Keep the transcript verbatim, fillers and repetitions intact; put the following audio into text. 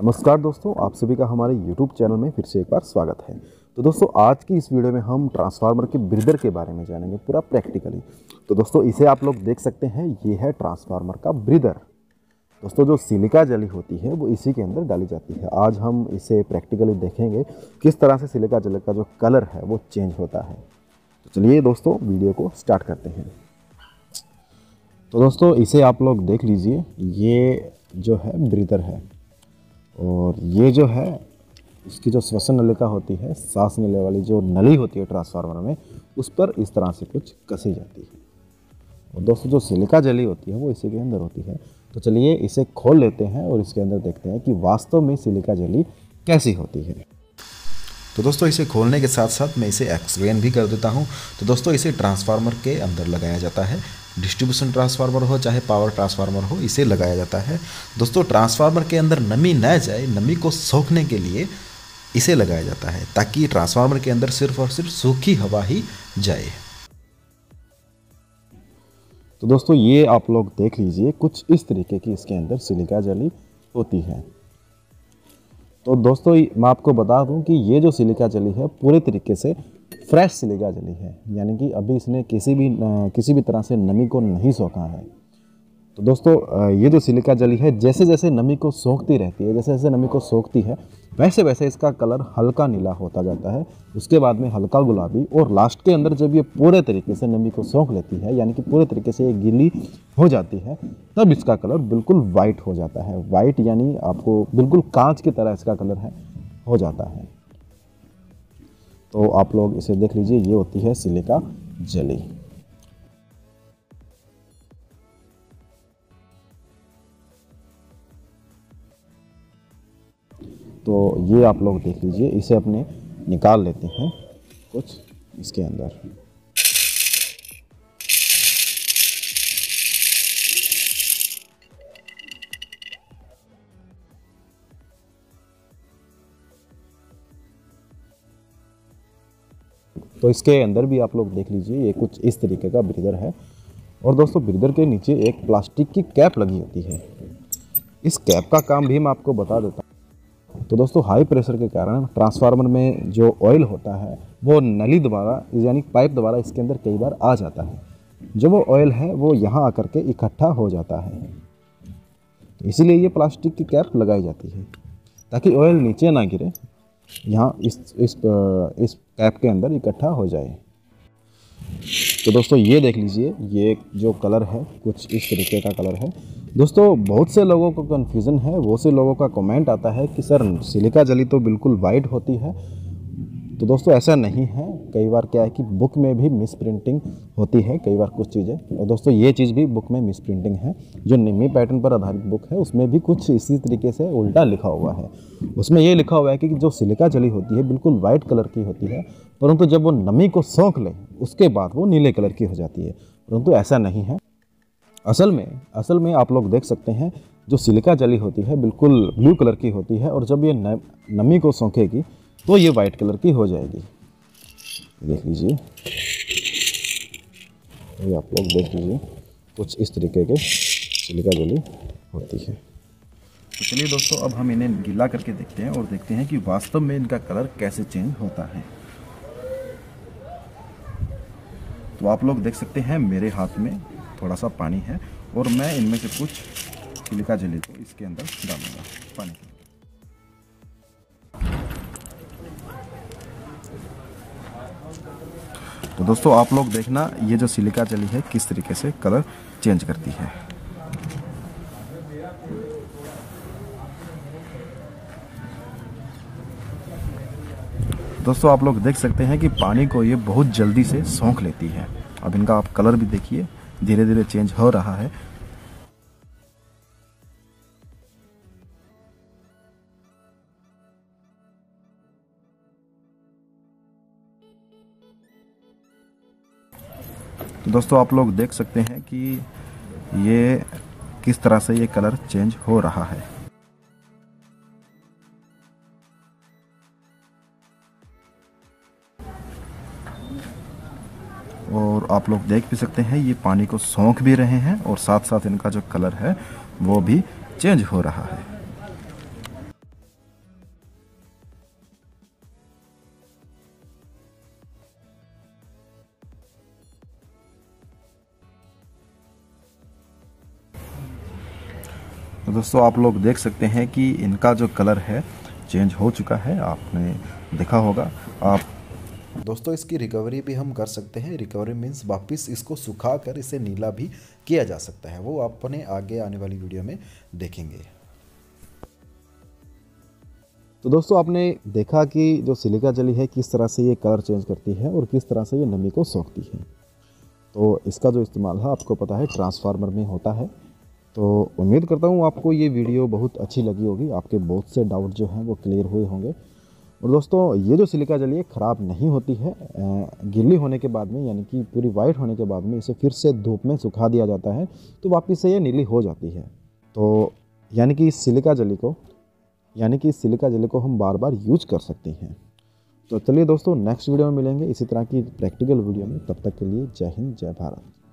नमस्कार दोस्तों, आप सभी का हमारे यूट्यूब चैनल में फिर से एक बार स्वागत है। तो दोस्तों आज की इस वीडियो में हम ट्रांसफार्मर के ब्रीदर के बारे में जानेंगे पूरा प्रैक्टिकली। तो दोस्तों इसे आप लोग देख सकते हैं, ये है ट्रांसफार्मर का ब्रीदर। दोस्तों जो सिलिका जली होती है वो इसी के अंदर डाली जाती है। आज हम इसे प्रैक्टिकली देखेंगे किस तरह से सिलिका जली का जो कलर है वो चेंज होता है। तो चलिए दोस्तों वीडियो को स्टार्ट करते हैं। तो दोस्तों इसे आप लोग देख लीजिए, ये जो है ब्रीदर है और ये जो है इसकी जो श्वसन नलिका होती है, सांस लेने वाली जो नली होती है ट्रांसफार्मर में, उस पर इस तरह से कुछ कसी जाती है। और दोस्तों जो सिलिका जली होती है वो इसी के अंदर होती है। तो चलिए इसे खोल लेते हैं और इसके अंदर देखते हैं कि वास्तव में सिलिका जली कैसी होती है। तो दोस्तों इसे खोलने के साथ साथ मैं इसे एक्सप्लेन भी कर देता हूँ। तो दोस्तों इसे ट्रांसफार्मर के अंदर लगाया जाता है, डिस्ट्रीब्यूशन ट्रांसफार्मर हो चाहे पावर ट्रांसफार्मर हो, इसे लगाया जाता है। दोस्तों ट्रांसफार्मर के अंदर नमी न जाए, नमी को सोखने के लिए इसे लगाया जाता है ताकि ट्रांसफार्मर के अंदर सिर्फ और सिर्फ सूखी हवा ही जाए। तो दोस्तों ये आप लोग देख लीजिए, कुछ इस तरीके की इसके अंदर सिलिका जली होती है। तो दोस्तों मैं आपको बता दूं कि ये जो सिलिका जली है पूरे तरीके से फ्रेश सिलिका जली है, यानी कि अभी इसने किसी भी किसी भी तरह से नमी को नहीं सोखा है। तो दोस्तों ये जो सिलिका जली है जैसे जैसे नमी को सोखती रहती है, जैसे जैसे नमी को सोखती है वैसे वैसे इसका कलर हल्का नीला होता जाता है, उसके बाद में हल्का गुलाबी, और लास्ट के अंदर जब ये पूरे तरीके से नमी को सोख लेती है, यानी कि पूरे तरीके से ये गीली हो जाती है, तब इसका कलर बिल्कुल वाइट हो जाता है। वाइट यानी आपको बिल्कुल कांच की तरह इसका कलर है हो जाता है। तो आप लोग इसे देख लीजिए, ये होती है सिलिका जली। तो ये आप लोग देख लीजिए, इसे अपने निकाल लेते हैं कुछ इसके अंदर। तो इसके अंदर भी आप लोग देख लीजिए, ये कुछ इस तरीके का ब्रीदर है। और दोस्तों ब्रीदर के नीचे एक प्लास्टिक की कैप लगी होती है। इस कैप का काम भी मैं आपको बता देता हूँ। तो दोस्तों हाई प्रेशर के कारण ट्रांसफार्मर में जो ऑयल होता है वो नली द्वारा यानी पाइप द्वारा इसके अंदर कई बार आ जाता है। जो वो ऑयल है वो यहाँ आकर के इकट्ठा हो जाता है, तो इसीलिए ये प्लास्टिक की कैप लगाई जाती है ताकि ऑयल नीचे ना गिरे, यहाँ इस इस इस कैप के अंदर इकट्ठा हो जाए। तो दोस्तों ये देख लीजिए, ये जो कलर है कुछ इस तरीके का कलर है। दोस्तों बहुत से लोगों को कन्फ्यूज़न है, बहुत से लोगों का कमेंट आता है कि सर सिलिका जली तो बिल्कुल वाइट होती है। तो दोस्तों ऐसा नहीं है, कई बार क्या है कि बुक में भी मिस प्रिंटिंग होती है कई बार कुछ चीज़ें। और दोस्तों ये चीज़ भी बुक में मिस प्रिंटिंग है। जो निम्मी पैटर्न पर आधारित बुक है उसमें भी कुछ इसी तरीके से उल्टा लिखा हुआ है। उसमें ये लिखा हुआ है कि जो सिलिका जली होती है बिल्कुल वाइट कलर की होती है, परंतु जब वो नमी को सोख ले उसके बाद वो नीले कलर की हो जाती है, परंतु ऐसा नहीं है। असल में असल में आप लोग देख सकते हैं, जो सिलिका जली होती है बिल्कुल ब्लू कलर की होती है, और जब ये नमी को सोखेगी तो ये वाइट कलर की हो जाएगी। देख लीजिए, ये आप लोग देख लीजिए, कुछ इस तरीके के सिलिका जली होती है। तो चलिए दोस्तों अब हम इन्हें गीला करके देखते हैं और देखते हैं कि वास्तव में इनका कलर कैसे चेंज होता है। तो आप लोग देख सकते हैं मेरे हाथ में थोड़ा सा पानी है और मैं इनमें से कुछ सिलिका जली को इसके अंदर डालूंगा पानी के। तो दोस्तों आप लोग देखना, ये जो सिलिका जली है किस तरीके से कलर चेंज करती है। दोस्तों आप लोग देख सकते हैं कि पानी को ये बहुत जल्दी से सोख लेती है। अब इनका आप कलर भी देखिए, धीरे धीरे चेंज हो रहा है। तो दोस्तों आप लोग देख सकते हैं कि ये किस तरह से ये कलर चेंज हो रहा है। और आप लोग देख भी सकते हैं ये पानी को सोख भी रहे हैं और साथ साथ इनका जो कलर है वो भी चेंज हो रहा है। दोस्तों आप लोग देख सकते हैं कि इनका जो कलर है चेंज हो चुका है, आपने देखा होगा। आप दोस्तों इसकी रिकवरी भी हम कर सकते हैं। रिकवरी मीन्स वापस इसको सुखा कर इसे नीला भी किया जा सकता है, वो अपने आगे आने वाली वीडियो में देखेंगे। तो दोस्तों आपने देखा कि जो सिलिका जेली है किस तरह से ये कलर चेंज करती है और किस तरह से ये नमी को सोखती है। तो इसका जो इस्तेमाल है आपको पता है ट्रांसफार्मर में होता है। तो उम्मीद करता हूँ आपको ये वीडियो बहुत अच्छी लगी होगी, आपके बहुत से डाउट जो हैं वो क्लियर हुए होंगे। और दोस्तों ये जो सिलिका जेली है ख़राब नहीं होती है, गीली होने के बाद में यानी कि पूरी वाइट होने के बाद में इसे फिर से धूप में सुखा दिया जाता है तो वापस से ये नीली हो जाती है। तो यानी कि इस सिलिका जेली को यानी कि इस सिलिका जेली को हम बार बार यूज कर सकते हैं। तो चलिए दोस्तों नेक्स्ट वीडियो में मिलेंगे इसी तरह की प्रैक्टिकल वीडियो में, तब तक के लिए जय हिंद जय भारत।